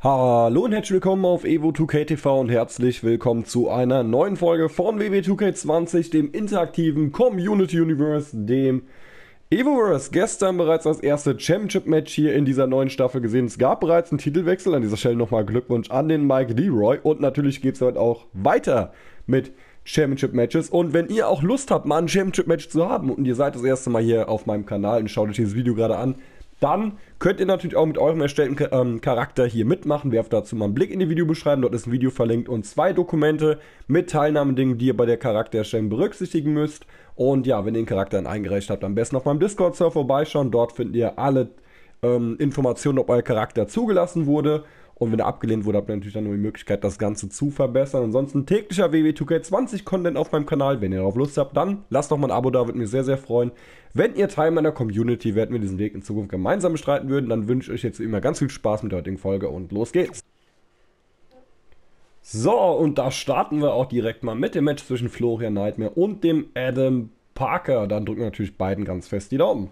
Hallo und herzlich willkommen auf Evo 2K TV und herzlich willkommen zu einer neuen Folge von WW 2K20, dem interaktiven Community Universe, dem Evoverse. Gestern bereits das erste Championship-Match hier in dieser neuen Staffel gesehen. Es gab bereits einen Titelwechsel. An dieser Stelle nochmal Glückwunsch an den Mike Leroy. Und natürlich geht es heute auch weiter mit Championship-Matches. Und wenn ihr auch Lust habt, mal ein Championship-Match zu haben und ihr seid das erste Mal hier auf meinem Kanal und schaut euch dieses Video gerade an, dann könnt ihr natürlich auch mit eurem erstellten Charakter hier mitmachen. Werft dazu mal einen Blick in die Videobeschreibung. Dort ist ein Video verlinkt und 2 Dokumente mit Teilnahmedingen, die ihr bei der Charaktererstellung berücksichtigen müsst. Und ja, wenn ihr den Charakter dann eingereicht habt, am besten auf meinem Discord-Server vorbeischauen. Dort findet ihr alle Informationen, ob euer Charakter zugelassen wurde. Und wenn er abgelehnt wurde, habt ihr natürlich dann nur die Möglichkeit, das Ganze zu verbessern. Ansonsten täglicher WW 2K20 Content auf meinem Kanal. Wenn ihr darauf Lust habt, dann lasst doch mal ein Abo da, würde mich sehr, sehr freuen. Wenn ihr Teil meiner Community werdet, wir diesen Weg in Zukunft gemeinsam bestreiten würden, dann wünsche ich euch jetzt wie immer ganz viel Spaß mit der heutigen Folge und los geht's. So, und da starten wir auch direkt mal mit dem Match zwischen Florian Nightmare und dem Adam Parker. Dann drücken wir natürlich beiden ganz fest die Daumen.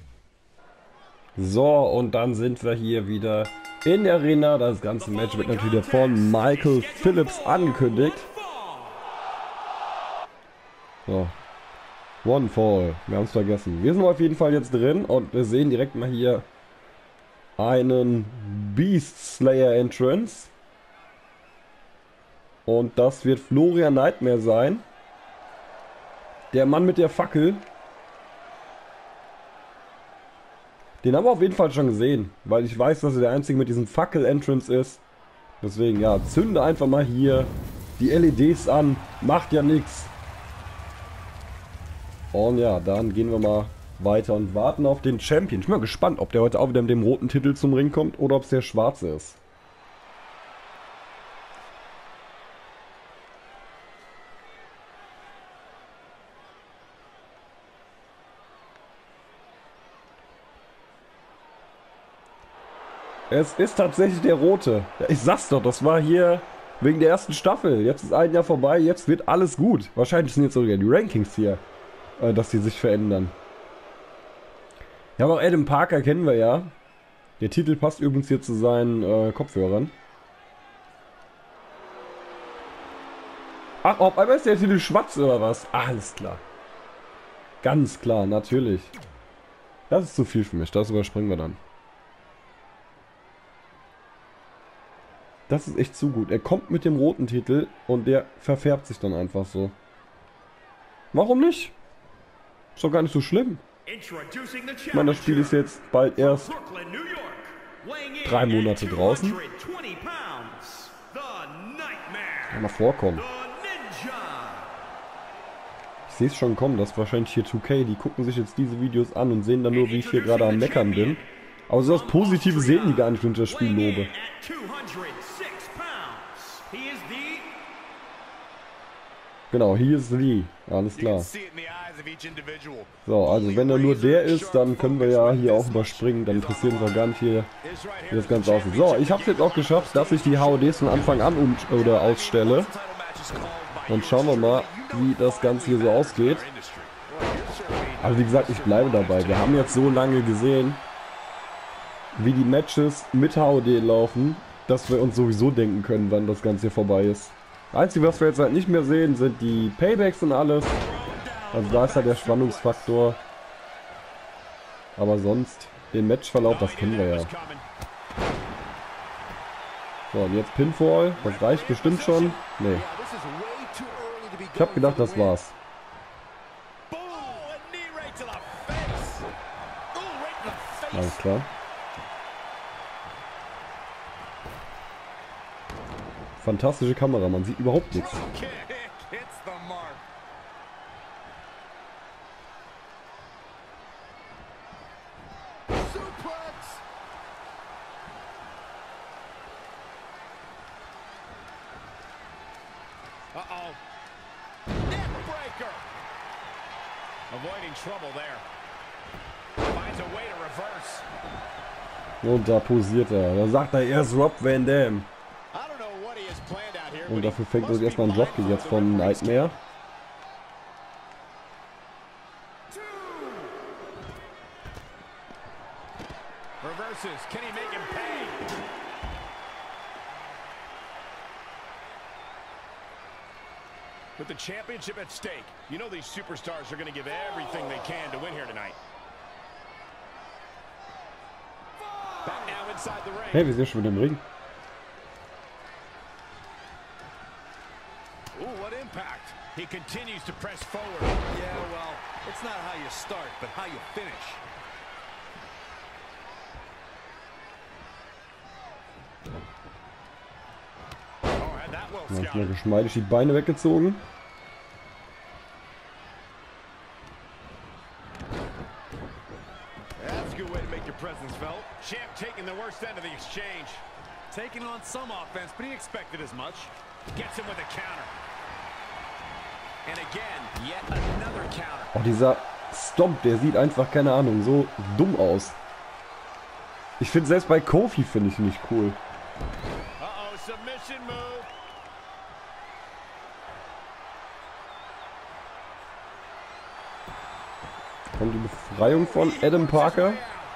So, und dann sind wir hier wieder in der Arena. Das ganze Match wird natürlich von Michael Phillips angekündigt. So. One Fall. Wir haben es vergessen. Wir sind auf jeden Fall jetzt drin und wir sehen direkt mal hier einen Beast Slayer Entrance. Und das wird Florian Nightmare sein. Der Mann mit der Fackel. Den haben wir auf jeden Fall schon gesehen, weil ich weiß, dass er der Einzige mit diesem Fackel-Entrance ist. Deswegen, ja, zünde einfach mal hier die LEDs an. Macht ja nichts. Und ja, dann gehen wir mal weiter und warten auf den Champion. Ich bin mal gespannt, ob der heute auch wieder mit dem roten Titel zum Ring kommt oder ob es der schwarze ist. Es ist tatsächlich der rote. Ja, ich sag's doch, das war hier wegen der ersten Staffel. Jetzt ist ein Jahr vorbei, jetzt wird alles gut. Wahrscheinlich sind jetzt sogar die Rankings hier, dass die sich verändern. Ja, aber Adam Parker kennen wir ja. Der Titel passt übrigens hier zu seinen Kopfhörern. Ach, auf einmal ist der Titel schwarz oder was? Alles klar. Ganz klar, natürlich. Das ist zu viel für mich, das überspringen wir dann. Das ist echt zu gut. Er kommt mit dem roten Titel und der verfärbt sich dann einfach so. Warum nicht? Ist doch gar nicht so schlimm. Ich meine, das Spiel ist jetzt bald erst 3 Monate draußen. Kann mal vorkommen. Ich sehe es schon kommen, dass wahrscheinlich hier 2K, die gucken sich jetzt diese Videos an und sehen dann nur, wie ich hier gerade am Meckern bin. Aber so das Positive sehen die gar nicht, wenn ich das Spiel lobe. Genau, hier ist Lee. Alles klar. So, also wenn er nur der ist, dann können wir ja hier auch überspringen. Dann interessiert uns auch gar nicht hier, wie das Ganze aussieht. So, ich habe es jetzt auch geschafft, dass ich die HODs von Anfang an ausstelle. Dann schauen wir mal, wie das Ganze hier so ausgeht. Aber wie gesagt, ich bleibe dabei. Wir haben jetzt so lange gesehen, wie die Matches mit HOD laufen, dass wir uns sowieso denken können, wann das Ganze hier vorbei ist. Einzige, was wir jetzt halt nicht mehr sehen, sind die Paybacks und alles. Also da ist halt der Spannungsfaktor. Aber sonst, den Matchverlauf, das kennen wir ja. So, und jetzt Pinfall. Das reicht bestimmt schon. Nee. Ich habe gedacht, das war's. Alles klar. Fantastische Kamera, man sieht überhaupt nichts. Und da posiert er. Da sagt er ist Rob Van Dam. Und dafür fängt uns erstmal ein Dropkick jetzt von Nightmare. With the championship at stake, you know these superstars are going to give everything they can to win here tonight. Back now inside the ring. Hey, wir sind ja schon mit dem Ring. Ooh, what impact. He continues to press forward. Yeah, well, it's not how you start, but how you finish. Oh, had that well Manchmal scouted. geschmeidig die Beine weggezogen. That's a good way to make your presence felt. Champ taking the worst end of the exchange. Taking on some offense, but he expected as much. Gets him with a counter. And again, yet another counter. Oh, dieser Stomp, der sieht einfach, keine Ahnung, so dumm aus. Ich finde selbst bei Kofi finde ich nicht cool. Uh-oh, submission move. Kommt die Befreiung von Adam Parker.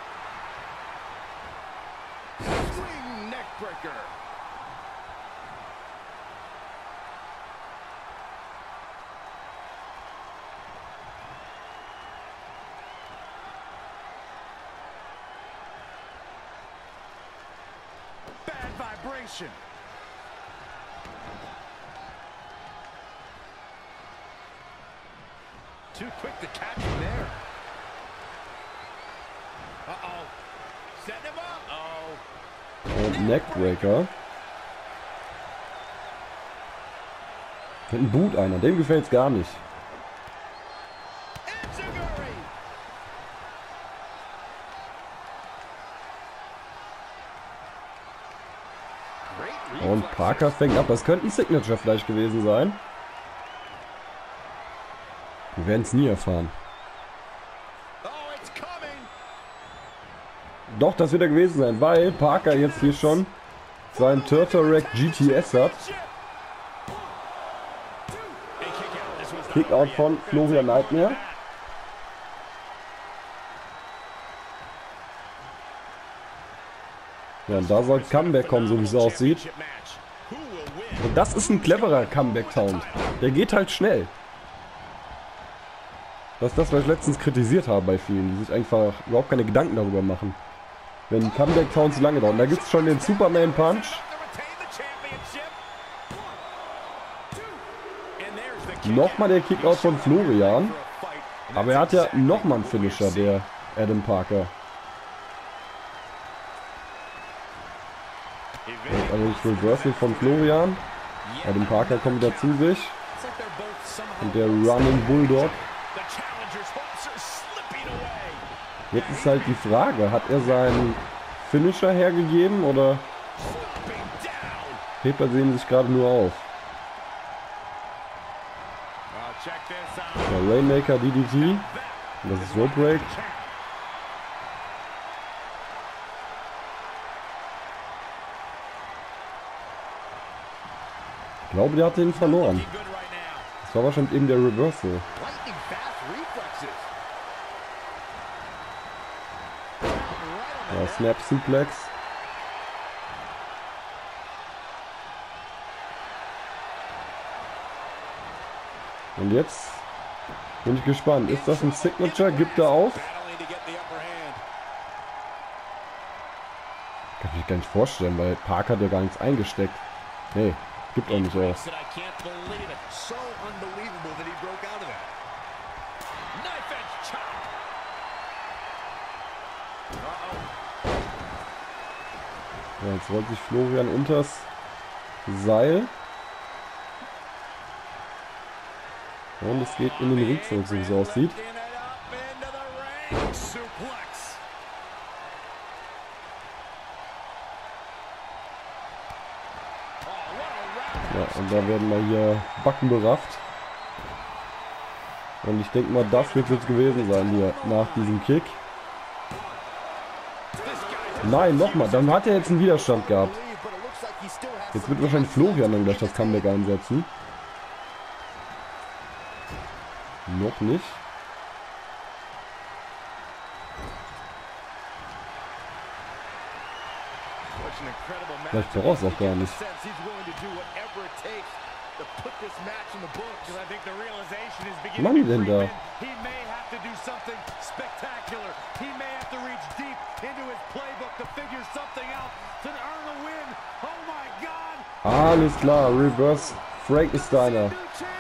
Swing neckbreaker. Bad vibration. Too quick to catch him there. Uh-oh. Setting him up. Oh. Und Neckbreaker. Mit einem Boot einer, dem gefällt's gar nicht. Enziguri. Great Und Parker fängt ab. Das könnte ein Signature vielleicht gewesen sein. Wir werden es nie erfahren. Oh, it's coming. Doch, das wird er gewesen sein, weil Parker jetzt hier schon seinen Turtle Rack GTS hat. Kickout von Florian Nightmare. Ja, und da soll Comeback kommen, so wie es aussieht. Und das ist ein cleverer Comeback-Sound. Der geht halt schnell. Das ist das, was ich letztens kritisiert habe bei vielen, die sich einfach überhaupt keine Gedanken darüber machen. Wenn Comeback-Sounds so lange dauern. Da gibt es schon den Superman Punch. Nochmal der Kickout von Florian. Aber er hat ja nochmal einen Finisher, der Adam Parker. Und also das Reversal von Florian. Adam Parker kommt wieder zu sich. Und der Running Bulldog. Jetzt ist halt die Frage, hat er seinen Finisher hergegeben oder hebt er sehen sich gerade nur auf? Der Rainmaker DDT. Das ist Rope Break. Ich glaube, der hat den verloren. Das war wahrscheinlich eben der Reversal. Ja, Snap Suplex. Und jetzt bin ich gespannt. Ist das ein Signature? Gibt er auf? Kann ich mir gar nicht vorstellen, weil Parker hat ja gar nichts eingesteckt. Nee, gibt auch nicht auf. Ja, jetzt rollt sich Florian unters Seil. Und es geht in den Ring zurück, so wie es aussieht. Ja, und da werden wir hier Backen berafft. Und ich denke mal, das wird es jetzt gewesen sein hier nach diesem Kick. Nein, nochmal. Dann hat er jetzt einen Widerstand gehabt. Jetzt wird wahrscheinlich Florian dann gleich das Comeback einsetzen. Noch nicht. Vielleicht braucht es auch gar nicht. Was machen die denn da? Alles klar, Reverse Frankensteiner.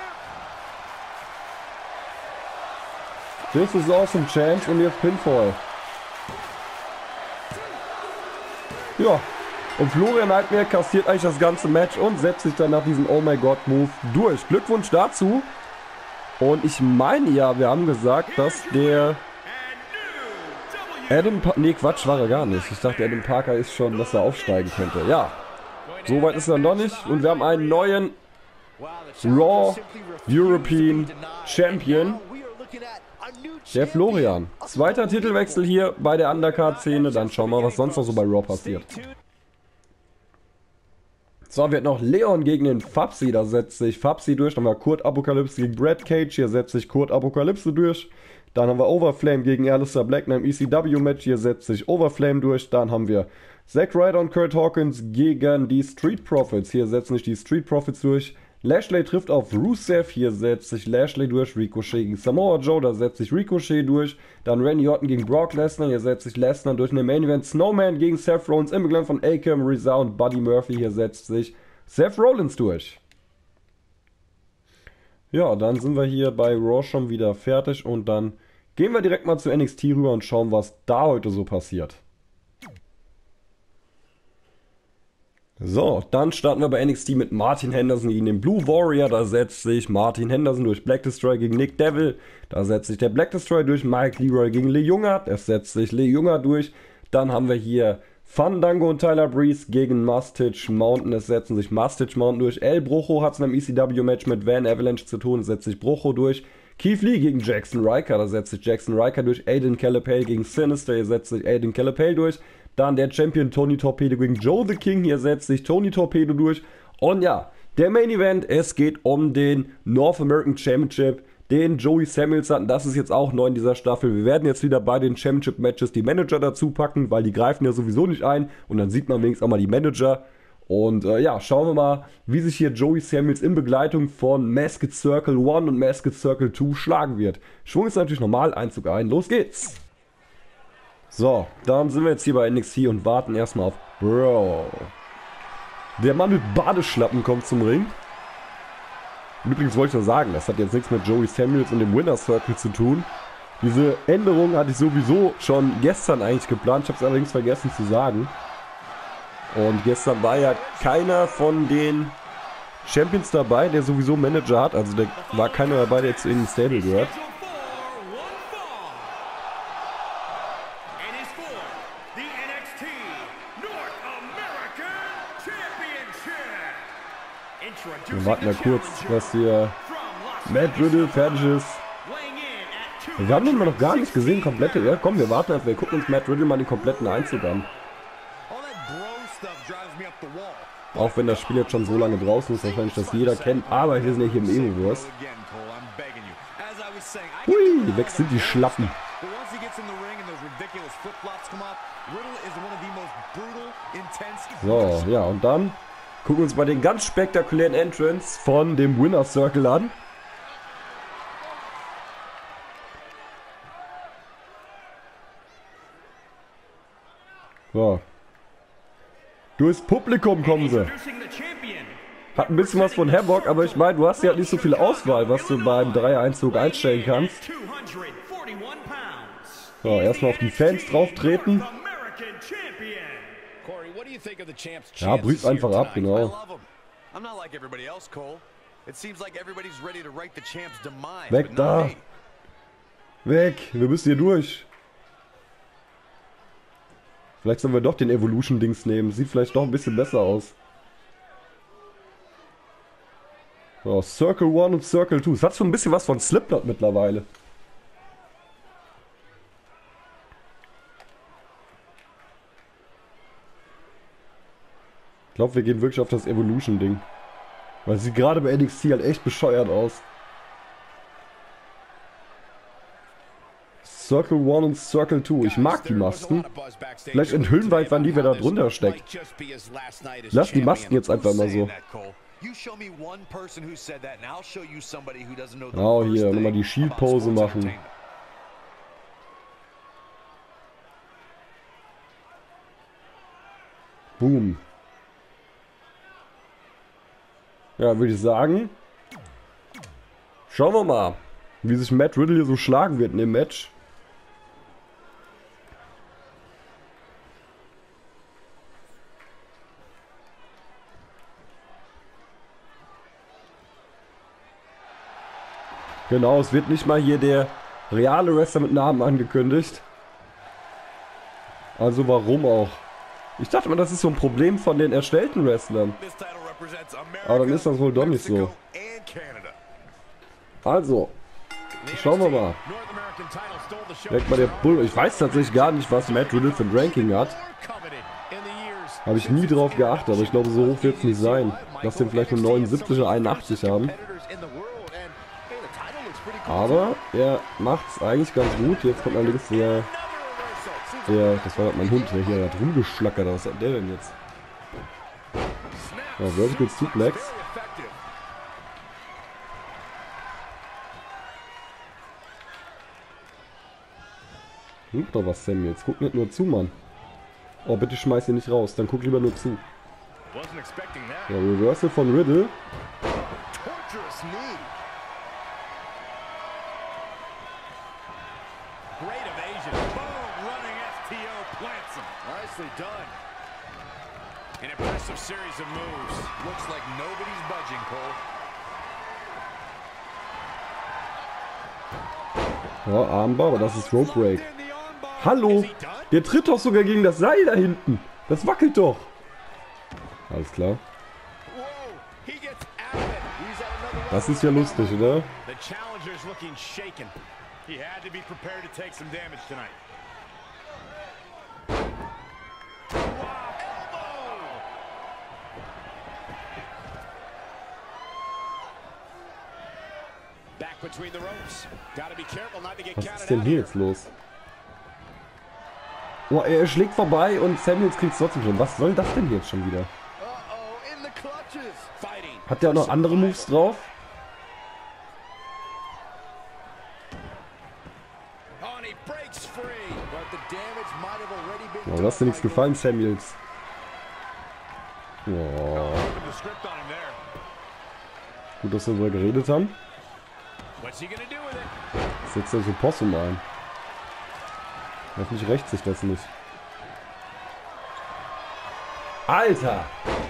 This is awesome, Champs, und jetzt Pinfall. Ja, und Florian Nightmare kassiert eigentlich das ganze Match und setzt sich dann nach diesem Oh my God Move durch. Glückwunsch dazu. Und ich meine ja, wir haben gesagt, dass der nee, Quatsch, war er gar nicht. Ich dachte, Adam Parker ist schon, dass er aufsteigen könnte. Ja, soweit ist er noch nicht. Und wir haben einen neuen Raw European Champion. Der Florian. Zweiter Titelwechsel hier bei der Undercard-Szene. Dann schauen wir mal, was sonst noch so bei Raw passiert. So, wird noch Leon gegen den Fabsi. Da setzt sich Fabsi durch. Dann haben wir Kurt Apokalypse gegen Brad Cage. Hier setzt sich Kurt Apokalypse durch. Dann haben wir Overflame gegen Aleister Black in einem ECW-Match. Hier setzt sich Overflame durch. Dann haben wir Zack Ryder und Kurt Hawkins gegen die Street Profits. Hier setzen sich die Street Profits durch. Lashley trifft auf Rusev, hier setzt sich Lashley durch, Ricochet gegen Samoa Joe, da setzt sich Ricochet durch, dann Randy Orton gegen Brock Lesnar, hier setzt sich Lesnar durch, in dem Main Event Snowman gegen Seth Rollins, im Begleiter von Akam, Reza und Buddy Murphy, hier setzt sich Seth Rollins durch. Ja, dann sind wir hier bei Raw schon wieder fertig und dann gehen wir direkt mal zu NXT rüber und schauen, was da heute so passiert. So, dann starten wir bei NXT mit Martin Henderson gegen den Blue Warrior. Da setzt sich Martin Henderson durch Black Destroyer gegen Nick Devil. Da setzt sich der Black Destroyer durch Mike Leroy gegen Lee Junga. Es setzt sich Lee Junga durch. Dann haben wir hier Fandango und Tyler Breeze gegen Mustache Mountain. Es setzen sich Mustache Mountain durch. El Brujo hat es in einem ECW-Match mit Van Avalanche zu tun. Es setzt sich Brujo durch. Keith Lee gegen Jackson Riker. Da setzt sich Jackson Riker durch. Aiden Calapale gegen Sinister. Hier setzt sich Aiden Calapale durch. Dann der Champion Tony Torpedo gegen Joe the King. Hier setzt sich Tony Torpedo durch. Und ja, der Main Event, es geht um den North American Championship, den Joey Samuels hatten. Das ist jetzt auch neu in dieser Staffel. Wir werden jetzt wieder bei den Championship Matches die Manager dazu packen, weil die greifen ja sowieso nicht ein. Und dann sieht man wenigstens auch mal die Manager. Und ja, schauen wir mal, wie sich hier Joey Samuels in Begleitung von Masked Circle 1 und Masked Circle 2 schlagen wird. Schwung ist natürlich normal, Einzug ein, los geht's! So, dann sind wir jetzt hier bei NXT und warten erstmal auf Bro. Der Mann mit Badeschlappen kommt zum Ring. Übrigens wollte ich nur sagen, das hat jetzt nichts mit Joey Samuels und dem Winner Circle zu tun. Diese Änderung hatte ich sowieso schon gestern eigentlich geplant, ich habe es allerdings vergessen zu sagen. Und gestern war ja keiner von den Champions dabei, der sowieso Manager hat. Also da war keiner dabei, der jetzt in den Stable gehört. Wir warten ja kurz, dass hier Matt Riddle fertig ist. Wir haben den mal noch gar nicht gesehen, komplette. Ja, komm, wir warten einfach. Wir gucken uns Matt Riddle mal den kompletten Einzug an. Auch wenn das Spiel jetzt schon so lange draußen ist, wahrscheinlich das jeder kennt. Aber wir sind ja hier im Evo-Verse. Hui, weg sind die Schlappen. So, ja, und dann gucken wir uns mal den ganz spektakulären Entrance von dem Winner Circle an. So. Durchs Publikum kommen sie. Hat ein bisschen was von Havoc, aber ich meine, du hast ja nicht so viel Auswahl, was du beim Dreier-Einzug einstellen kannst. So, erstmal auf die Fans drauf treten. Ja, bricht einfach ab, genau. Weg da. Weg, wir müssen hier durch. Vielleicht sollen wir doch den Evolution-Dings nehmen. Sieht vielleicht doch ein bisschen besser aus. So, Circle 1 und Circle 2. Es hat so ein bisschen was von Slipknot mittlerweile. Ich glaube, wir gehen wirklich auf das Evolution-Ding. Weil sie gerade bei NXT halt echt bescheuert aus. Circle 1 und Circle 2. Ich mag die Masken. Vielleicht enthüllen wir einfach nie, wer da drunter steckt. Lass die Masken jetzt einfach mal so. Oh, hier, nochmal die Shield-Pose machen. Boom. Ja, würde ich sagen. Schauen wir mal, wie sich Matt Riddle hier so schlagen wird in dem Match. Genau, es wird nicht mal hier der reale Wrestler mit Namen angekündigt. Also warum auch? Ich dachte mal, das ist so ein Problem von den erstellten Wrestlern. Aber dann ist das wohl doch nicht so. Also, schauen wir mal. Direkt mal der Bull. Ich weiß tatsächlich gar nicht, was Matt Riddle für ein Ranking hat. Habe ich nie drauf geachtet, aber ich glaube, so hoch wird es nicht sein. Lass den vielleicht nur 79 oder 81 haben. Aber er macht es eigentlich ganz gut. Jetzt kommt allerdings der... Das war mein Hund, der hier hat rumgeschlackert. Was hat der denn jetzt? Ja, Vertical Suplex. Guck doch was, Sam, jetzt guck nicht nur zu, Mann. Oh, bitte schmeiß ihn nicht raus, dann guck lieber nur zu. Ja, Reversal von Riddle. An impressive series of moves. Looks like nobody's budging, Cole. Ja, Armbar, aber das ist Rope Break. Hallo! Der tritt doch sogar gegen das Seil da hinten. Das wackelt doch. Alles klar. Das ist ja lustig, oder? The challenger's looking shaken. He had to be prepared to take some damage tonight. Between the ropes. Gotta be careful not to get Was ist denn hier jetzt los? Oh, er schlägt vorbei und Samuels kriegt es trotzdem schon. Was soll das denn jetzt schon wieder? Hat der auch noch andere Moves drauf? Oh, lass dir nichts gefallen, Samuels. Oh. Gut, dass wir darüber geredet haben. Setzt er so Possum ein. Hoffentlich rächt sich das nicht. Alter!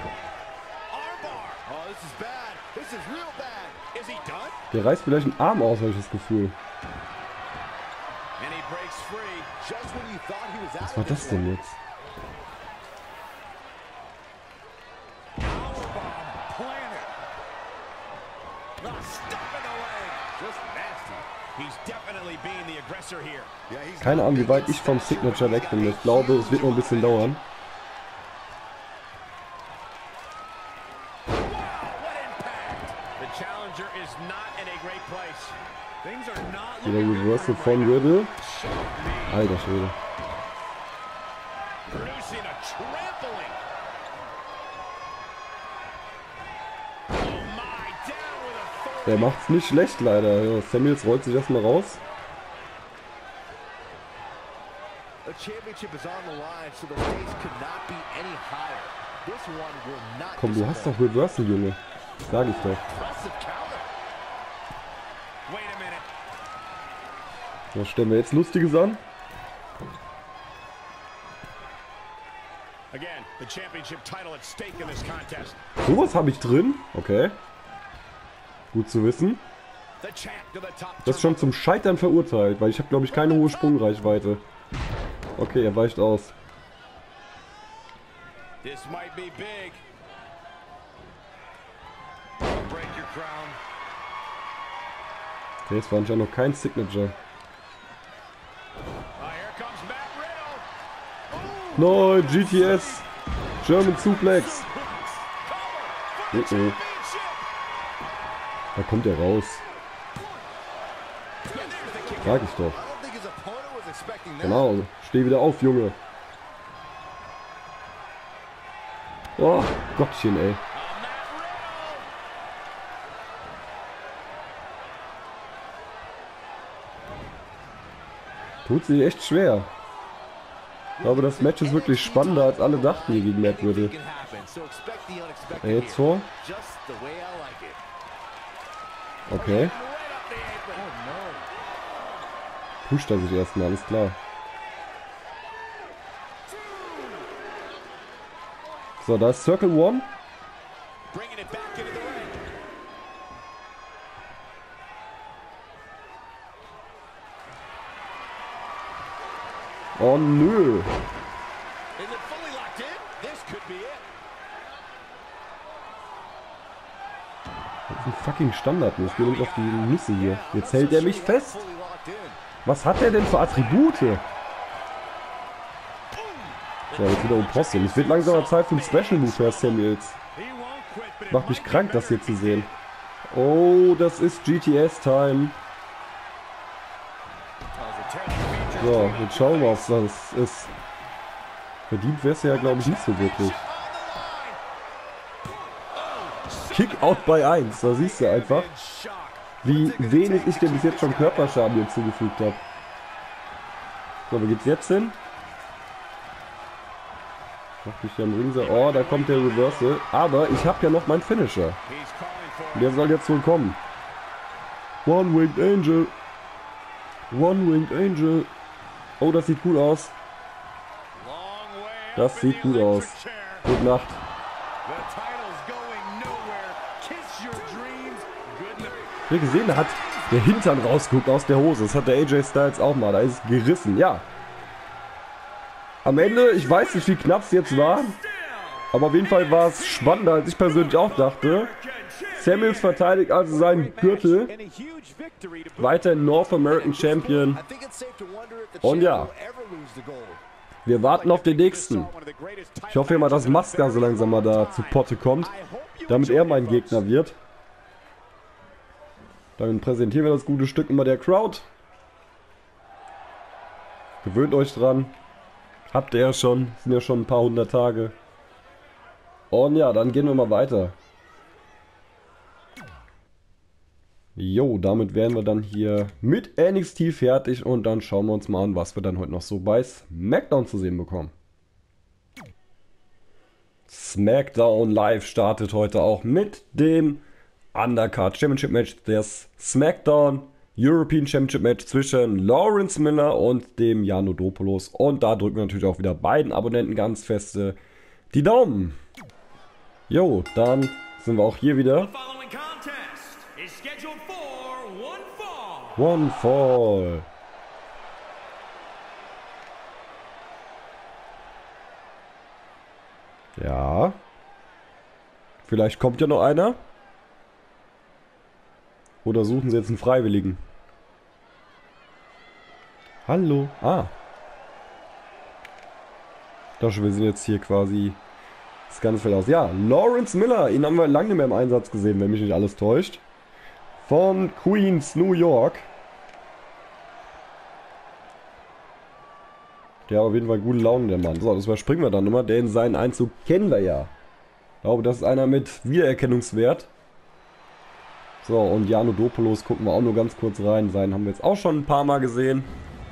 Der reißt vielleicht einen Arm aus, habe ich das Gefühl. Was war das denn jetzt? Keine Ahnung, wie weit ich vom Signature weg bin. Ich glaube, es wird noch ein bisschen dauern. Wieder Reversal von Riddle. Alter Schwede. Der macht's nicht schlecht leider. Ja, Samuels rollt sich erstmal raus. Komm, du hast doch Reversal, Junge. Sag ich doch. Was stellen wir jetzt Lustiges an? Sowas habe ich drin. Okay. Gut zu wissen. Das ist schon zum Scheitern verurteilt, weil ich habe, glaube ich, keine hohe Sprungreichweite. Okay, er weicht aus. Okay, es war anscheinend noch kein Signature. Nein, GTS. German Suplex. Oh. Da kommt er raus. Sag ich doch. Genau, steh wieder auf, Junge. Oh, Gottchen, ey. Tut sich echt schwer. Ich glaube, das Match ist wirklich spannender, als alle dachten, hier gegen Matt Riddle. Jetzt vor. Okay. Pusht er sich erstmal, alles klar. So, da ist Circle One. Oh nö. Das ist ein fucking Standard. Ich gehe nicht auf die Nüsse hier. Jetzt hält er mich fest. Was hat er denn für Attribute? So, jetzt wieder Opossum. Es wird langsam mal Zeit für einen Special Move, Herr Samuels. Macht mich krank, das hier zu sehen. Oh, das ist GTS-Time. So, jetzt schauen wir, was das ist. Verdient wäre es ja, glaube ich, nicht so wirklich. Kick-Out bei 1. Da siehst du einfach, wie wenig ich dir bis jetzt schon Körperschaden hier zugefügt habe. So, wo geht's jetzt hin? Mach mich am Ring. Oh, da kommt der Reversal. Aber ich habe ja noch meinen Finisher. Der soll jetzt wohl kommen. One-Winged Angel. One-Winged Angel. Oh, das sieht gut aus. Das sieht gut aus. Gute Nacht. Wie gesehen, da hat der Hintern rausgeguckt aus der Hose. Das hat der AJ Styles auch mal. Da ist es gerissen. Ja. Am Ende, ich weiß nicht, wie knapp es jetzt war. Aber auf jeden Fall war es spannender, als ich persönlich auch dachte. Samuels verteidigt also seinen Gürtel. Weiterhin North American Champion. Und ja, wir warten auf den nächsten. Ich hoffe mal, dass Masca so langsam mal da zu Potte kommt, damit er mein Gegner wird. Dann präsentieren wir das gute Stück immer der Crowd. Gewöhnt euch dran. Habt ihr ja schon. Sind ja schon ein paar hundert Tage. Und ja, dann gehen wir mal weiter. Jo, damit wären wir dann hier mit NXT fertig. Und dann schauen wir uns mal an, was wir dann heute noch so bei SmackDown zu sehen bekommen. SmackDown Live startet heute auch mit dem Undercard Championship Match, das SmackDown European Championship Match zwischen Lawrence Miller und dem Janudopoulos. Und da drücken wir natürlich auch wieder beiden Abonnenten ganz feste die Daumen. Jo, dann sind wir auch hier wieder. One Fall. Ja. Vielleicht kommt ja noch einer. Oder suchen sie jetzt einen Freiwilligen? Hallo? Ah. Doch, wir sind jetzt hier quasi das ganze Feld aus. Ja, Lawrence Miller. Ihn haben wir lange nicht mehr im Einsatz gesehen, wenn mich nicht alles täuscht. Von Queens, New York. Der hat auf jeden Fall gute Laune, der Mann. So, das überspringen wir dann immer, denn seinen Einzug kennen wir ja. Ich glaube, das ist einer mit Wiedererkennungswert. So, und Janudopoulos gucken wir auch nur ganz kurz rein. Seinen haben wir jetzt auch schon ein paar Mal gesehen.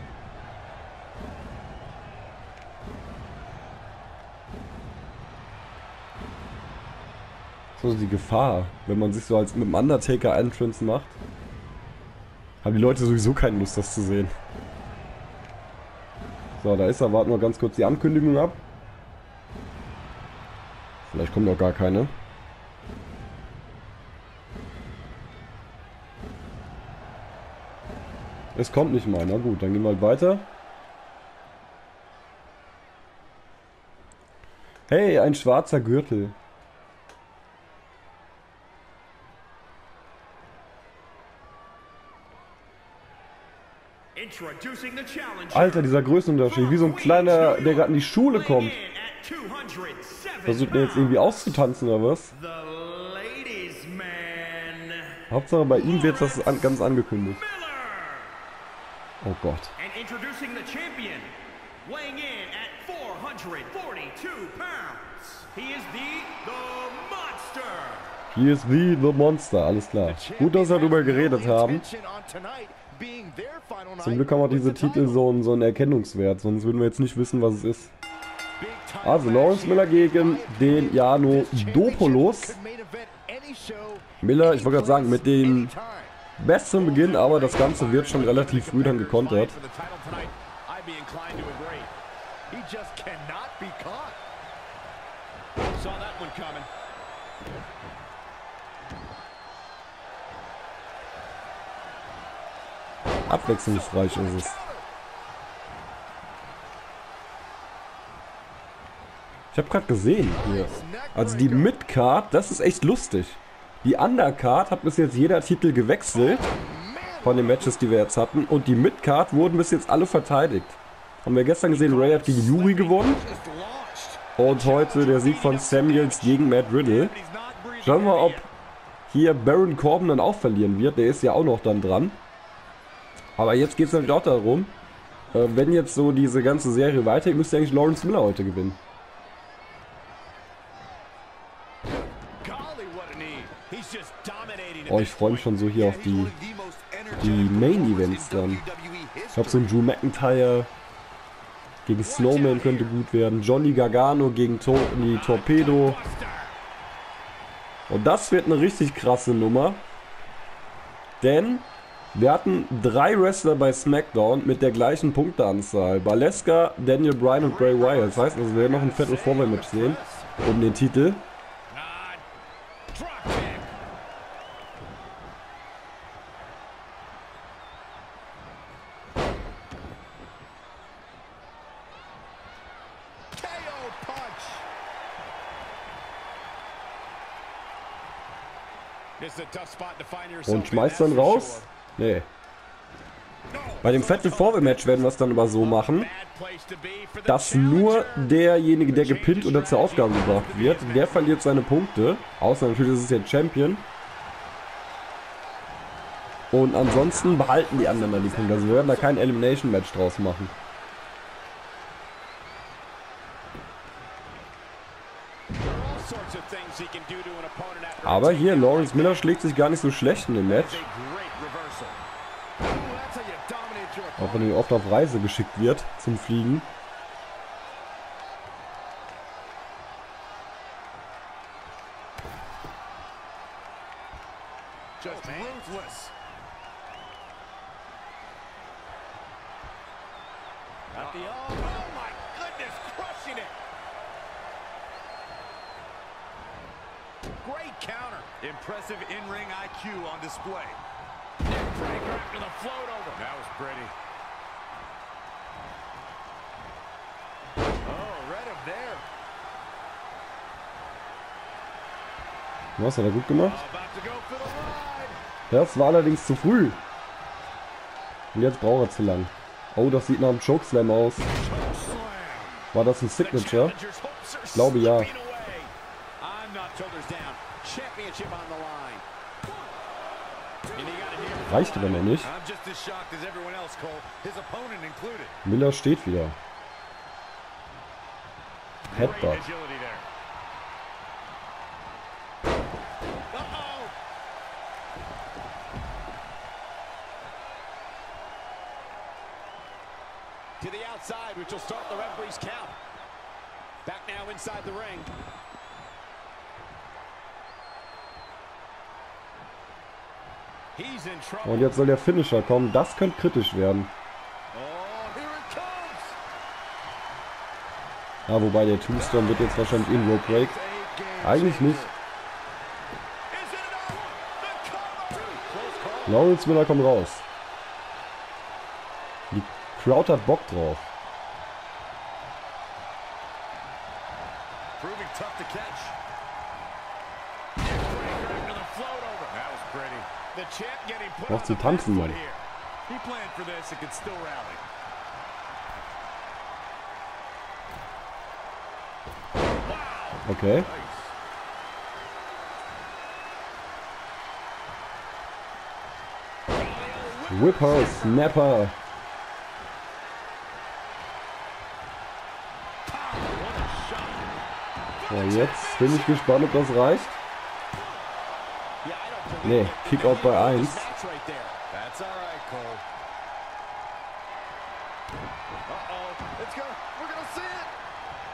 So ist die Gefahr, wenn man sich so als mit dem Undertaker Entrance macht. Haben die Leute sowieso keine Lust, das zu sehen. So, da ist er. Warten wir ganz kurz die Ankündigung ab. Vielleicht kommt noch gar keine. Es kommt nicht mal. Na gut, dann gehen wir halt weiter. Hey, ein schwarzer Gürtel. Alter, dieser Größenunterschied. Wie so ein kleiner, der gerade in die Schule kommt. Versucht er jetzt irgendwie auszutanzen oder was? Hauptsache bei ihm wird das ganz angekündigt. Oh Gott. Hier ist The Monster, alles klar. Gut, dass wir darüber geredet haben. Zum Glück haben auch diese Titel so einen Erkennungswert, sonst würden wir jetzt nicht wissen, was es ist. Also Lawrence Miller gegen den Yiannopoulos. Miller, ich wollte gerade sagen, mit dem besten Beginn, aber das Ganze wird schon relativ früh dann gekontert. Abwechslungsreich ist es. Ich habe gerade gesehen hier. Also die Midcard, das ist echt lustig. Die Undercard hat bis jetzt jeder Titel gewechselt. Von den Matches, die wir jetzt hatten. Und die Midcard wurden bis jetzt alle verteidigt. Haben wir gestern gesehen, Ray hat gegen Yuri gewonnen. Und heute der Sieg von Samuels gegen Matt Riddle. Schauen wir mal, ob hier Baron Corbin dann auch verlieren wird. Der ist ja auch noch dann dran. Aber jetzt geht es natürlich auch darum, wenn jetzt so diese ganze Serie weitergeht, müsste eigentlich Lawrence Miller heute gewinnen. Oh, ich freue mich schon so hier auf die Main Events dann. Ich glaube, so ein Drew McIntyre gegen Snowman könnte gut werden. Johnny Gargano gegen Tony Torpedo. Und das wird eine richtig krasse Nummer. Denn wir hatten 3 Wrestler bei SmackDown mit der gleichen Punkteanzahl. Baleska, Daniel Bryan und Bray Wyatt. Das heißt, also, wir werden noch ein Fatal 4-Way Match sehen. Um den Titel. Und schmeißt dann raus? Nee. Bei dem Fatal 4-Way Match werden wir es dann aber so machen, dass nur derjenige, der gepinnt oder zur Aufgabe gebracht wird, der verliert seine Punkte. Außer natürlich ist es jetzt Champion. Und ansonsten behalten die anderen dann die Punkte. Also wir werden da kein Elimination Match draus machen. Aber hier, Lawrence Miller schlägt sich gar nicht so schlecht in dem Match. Auch wenn er oft auf Reise geschickt wird zum Fliegen. Impressive in-ring IQ on display. Breaker after the float over. That was pretty. Oh, read him there. Was hat er gut gemacht? Das war allerdings zu früh. Und jetzt braucht er zu lang. Oh, das sieht nach einem Chokeslam aus. War das ein Signature? Ich glaube ja. Reicht aber noch nicht. Miller steht wieder. Headbutt. To the outside, which will start the referee's count. Back now inside the ring. Und jetzt soll der Finisher kommen. Das könnte kritisch werden. Ja, wobei der Tombstone wird jetzt wahrscheinlich in Rope Break. Eigentlich nicht. Lawrence Miller kommt raus. Die Crowd hat Bock drauf. Noch zu tanzen, Mann. Okay. Whipper, Snapper. So, jetzt bin ich gespannt, ob das reicht. Nee, Kickout bei 1.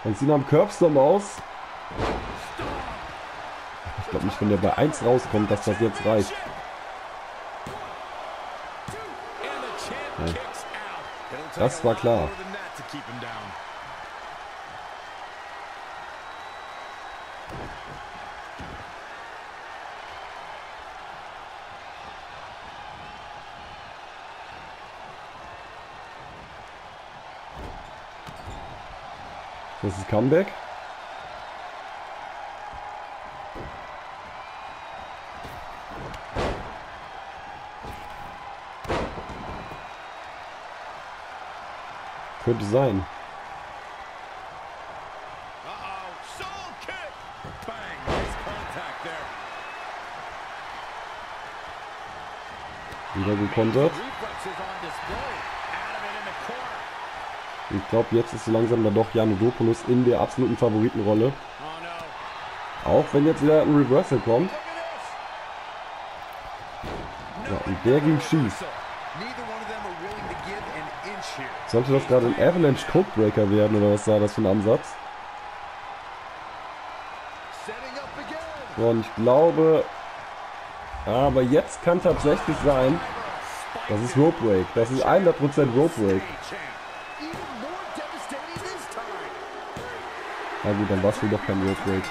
Und sieht am Curbstorm aus. Ich glaube nicht, wenn der bei 1 rauskommt, dass das jetzt reicht. Ja. Das war klar. Das ist Comeback. Könnte sein. Wieder gekontert. Ich glaube, jetzt ist so langsam dann doch Janudopoulos in der absoluten Favoritenrolle. Auch wenn jetzt wieder ein Reversal kommt. Ja, und der ging schief. Sollte das gerade ein Avalanche Codebreaker werden oder was war das für ein Ansatz? Und ich glaube... Aber jetzt kann tatsächlich sein, das ist Rope Break. Das ist 100% Rope Break. Na gut, dann war es wohl doch kein Rope Break.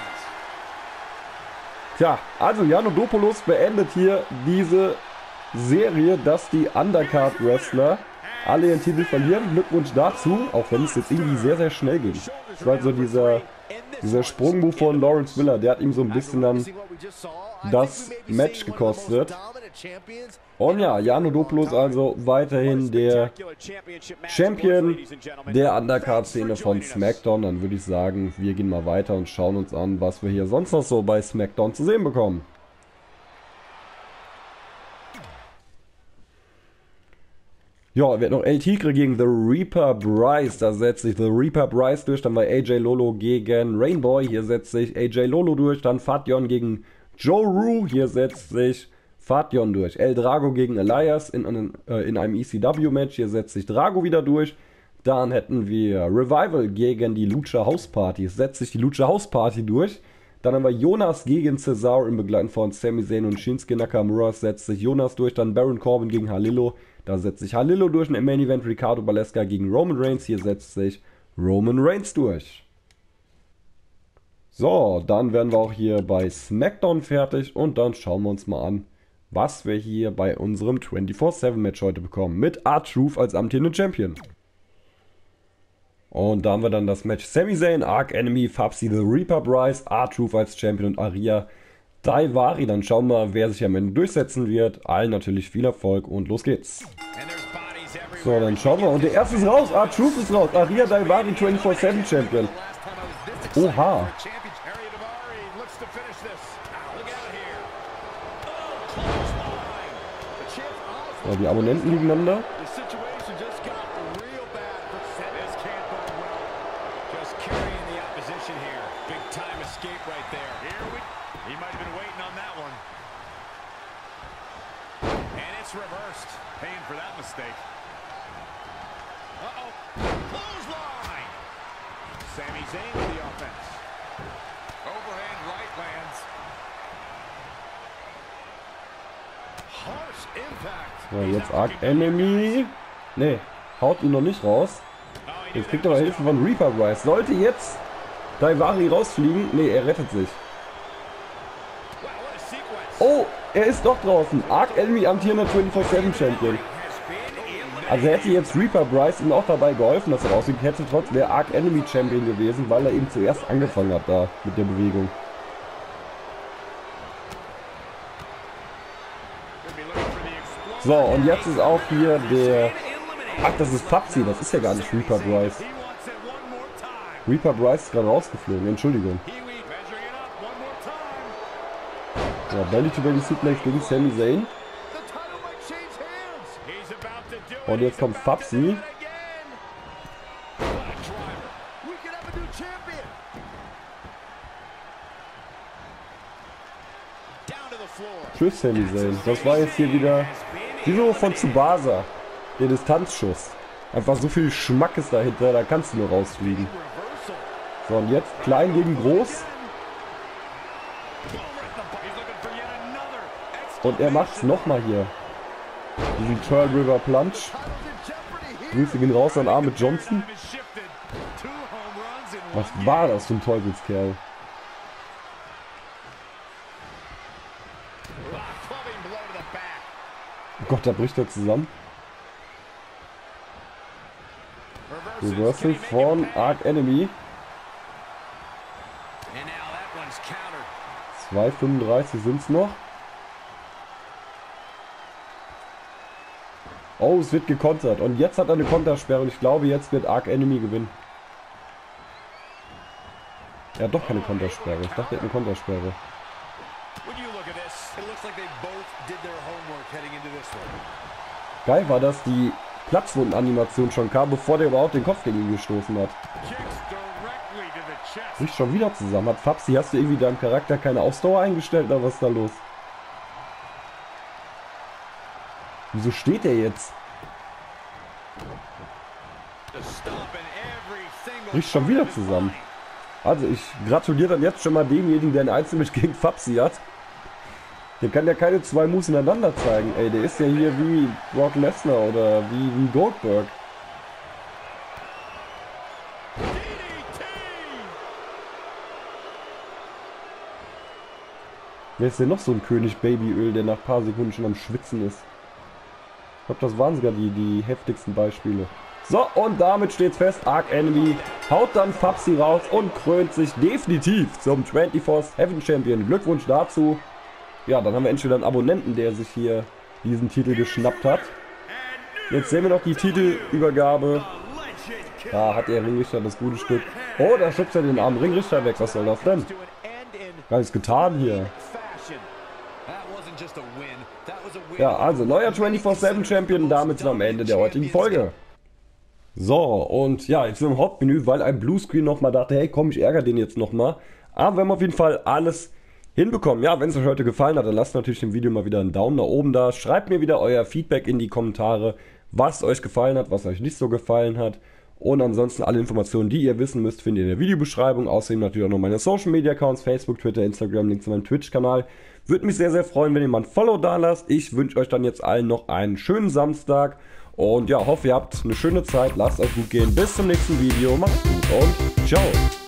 Tja, also Janudopoulos beendet hier diese Serie, dass die Undercard-Wrestler alle ihren Titel verlieren. Glückwunsch dazu, auch wenn es jetzt irgendwie sehr, sehr schnell ging. Das war so dieser Sprungmove von Lawrence Miller, der hat ihm so ein bisschen dann das Match gekostet. Und ja, Janudopoulos also weiterhin der Champion der Undercard-Szene von SmackDown. Dann würde ich sagen, wir gehen mal weiter und schauen uns an, was wir hier sonst noch so bei SmackDown zu sehen bekommen. Ja, wird noch El Tigre gegen The Reaper Bryce. Da setzt sich The Reaper Bryce durch. Dann war AJ Lolo gegen Rainboy. Hier setzt sich AJ Lolo durch. Dann Fation gegen Joe Rue. Hier setzt sich Fation durch. El Drago gegen Elias in einem ECW-Match. Hier setzt sich Drago wieder durch. Dann hätten wir Revival gegen die Lucha House Party. Es setzt sich die Lucha House Party durch. Dann haben wir Jonas gegen Cesaro im Begleiten von Sami Zayn und Shinsuke Nakamura. Setzt sich Jonas durch. Dann Baron Corbin gegen Halillo. Da setzt sich Halillo durch. Und im Main Event Ricardo Baleska gegen Roman Reigns. Hier setzt sich Roman Reigns durch. So, dann werden wir auch hier bei SmackDown fertig. Und dann schauen wir uns mal an, was wir hier bei unserem 24/7-Match heute bekommen. Mit R-Truth als amtierenden Champion. Und da haben wir dann das Match Sami Zayn, Arch Enemy, Fabsi, The Reaper Bryce, R-Truth als Champion und Aria Daivari. Dann schauen wir mal, wer sich am Ende durchsetzen wird. Allen natürlich viel Erfolg und los geht's. So, dann schauen wir. Und der erste ist raus. R-Truth ist raus. Aria Daivari, 24/7 Champion. Oha. So, die Abonnenten liegen reversed, paying for that mistake. Clothesline! Sami Zayn with the offense. Overhand right lands. Harsh impact. So, jetzt Arch Enemy. Ne, haut ihn noch nicht raus. Jetzt kriegt er aber Hilfe von Reaper Bryce. Sollte jetzt Daivari rausfliegen? Ne, er rettet sich. Oh, er ist doch draußen. Arch Enemy amtierender 24/7 Champion. Also hätte jetzt Reaper Bryce ihm auch dabei geholfen, dass er rausfliegt, hätte trotzdem der Arch Enemy Champion gewesen, weil er eben zuerst angefangen hat da mit der Bewegung. So, und jetzt ist auch hier der... Ach, das ist Fabsi, das ist ja gar nicht Reaper Bryce. Reaper Bryce ist gerade rausgeflogen, Entschuldigung. Ja, Belly-to-Belly Suplex gegen Sami Zayn. Und jetzt kommt Fabsi. Tschüss, Sami Zayn. Das war jetzt hier wieder wie so von Tsubasa. Der Distanzschuss. Einfach so viel Schmackes dahinter, da kannst du nur rausfliegen. So, und jetzt klein gegen groß. Und er macht's nochmal hier. Diesen Pearl River Plunge. Grüße gehen raus an Ahmed Johnson. Was war das für ein Teufelskerl? Oh Gott, da bricht er zusammen. Reversal von Arc Enemy. 2,35 sind es noch. Oh, es wird gekontert. Und jetzt hat er eine Kontersperre. Und ich glaube, jetzt wird Arc Enemy gewinnen. Er hat doch keine Kontersperre. Ich dachte, er hat eine Kontersperre. Geil war, dass die Platzwundenanimation schon kam, bevor der überhaupt den Kopf gegen ihn gestoßen hat. Bricht schon wieder zusammen. Hat Fabsi, hast du irgendwie deinem Charakter keine Ausdauer eingestellt oder was ist da los? Wieso steht der jetzt? Bricht schon wieder zusammen. Also ich gratuliere dann jetzt schon mal demjenigen, der ein Einzelmatch gegen Fabsi hat. Der kann ja keine zwei Moves ineinander zeigen. Ey, der ist ja hier wie Brock Lesnar oder wie Goldberg. Wer ist denn noch so ein König Babyöl, der nach ein paar Sekunden schon am Schwitzen ist? Ich glaube, das waren sogar die heftigsten Beispiele. So, und damit steht's fest. Arc Enemy haut dann Fabsi raus und krönt sich definitiv zum 24/7 Champion. Glückwunsch dazu. Ja, dann haben wir endlich wieder einen Abonnenten, der sich hier diesen Titel geschnappt hat. Jetzt sehen wir noch die Titelübergabe. Da hat der Ringrichter das gute Stück. Oh, da schubst er den armen Ringrichter weg. Was soll das denn? Gar nichts getan hier. Ja, also neuer 24/7 Champion. Damit sind wir am Ende der heutigen Folge. So, und ja, jetzt sind wir im Hauptmenü, weil ein Bluescreen nochmal dachte, hey komm, ich ärgere den jetzt nochmal. Aber wir haben auf jeden Fall alles hinbekommen. Ja, wenn es euch heute gefallen hat, dann lasst natürlich dem Video mal wieder einen Daumen nach oben da. Schreibt mir wieder euer Feedback in die Kommentare, was euch gefallen hat, was euch nicht so gefallen hat. Und ansonsten alle Informationen, die ihr wissen müsst, findet ihr in der Videobeschreibung. Außerdem natürlich auch noch meine Social Media Accounts, Facebook, Twitter, Instagram, Links zu meinem Twitch-Kanal. Würde mich sehr, sehr freuen, wenn ihr mal ein Follow da lasst. Ich wünsche euch dann jetzt allen noch einen schönen Samstag. Und ja, hoffe ihr habt eine schöne Zeit. Lasst euch gut gehen. Bis zum nächsten Video. Macht's gut und ciao.